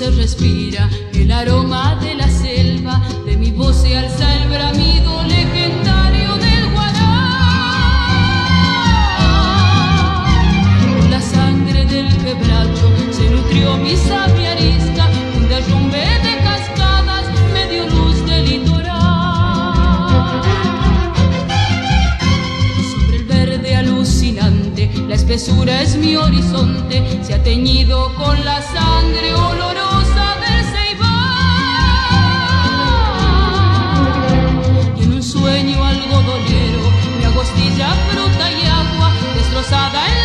se respira el aroma de la selva, de mi voz se alza el bramido legendario del guará. Con la sangre del quebracho se nutrió mi sabia arisca, un derrumbe de cascadas me dio luz del litoral. Sobre el verde alucinante, la espesura es mi horizonte, se ha teñido con la sangre olorosa del ceibal. Y en un sueño algodonero me agostilla fruta y agua, destrozada en